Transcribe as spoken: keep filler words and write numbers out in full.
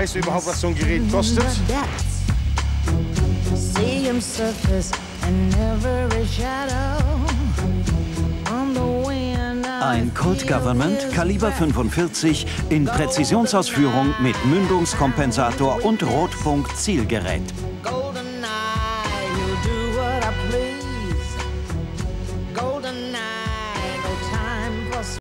Weißt du überhaupt, was so ein Gerät kostet? Ein Colt Government Kaliber fünfundvierzig in Präzisionsausführung mit Mündungskompensator und Rotpunkt-Zielgerät.